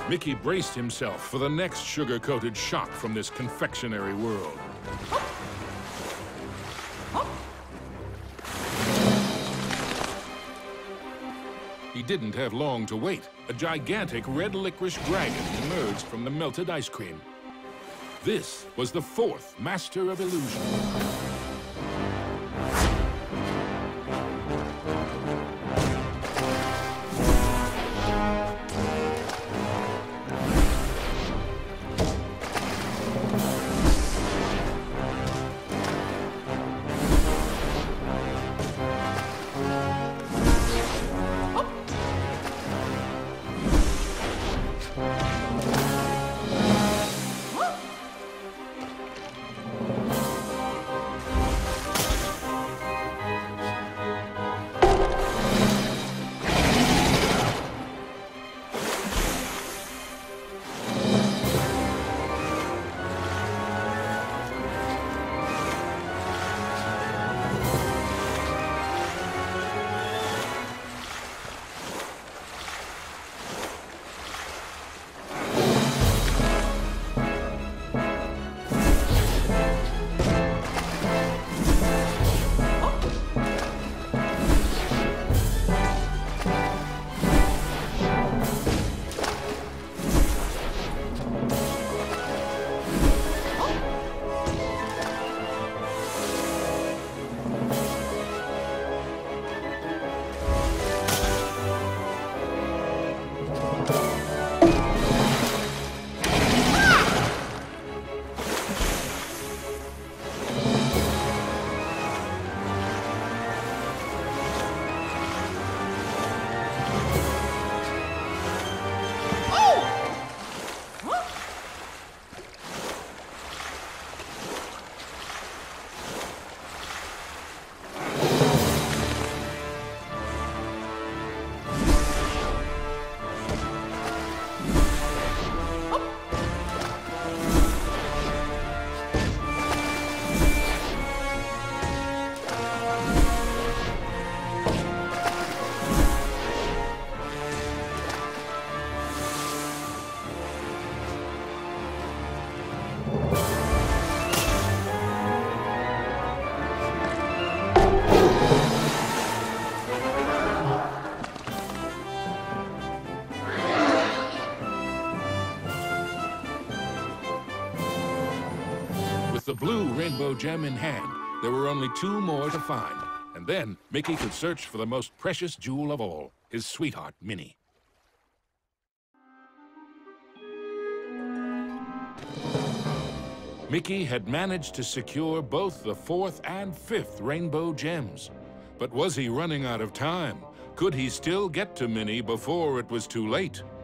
Mickey braced himself for the next sugar-coated shock from this confectionery world. He didn't have long to wait. A gigantic red licorice dragon emerged from the melted ice cream. This was the fourth Master of Illusion. The blue rainbow gem in hand, there were only 2 more to find. And then Mickey could search for the most precious jewel of all, his sweetheart, Minnie. Mickey had managed to secure both the 4th and 5th rainbow gems. But was he running out of time? Could he still get to Minnie before it was too late?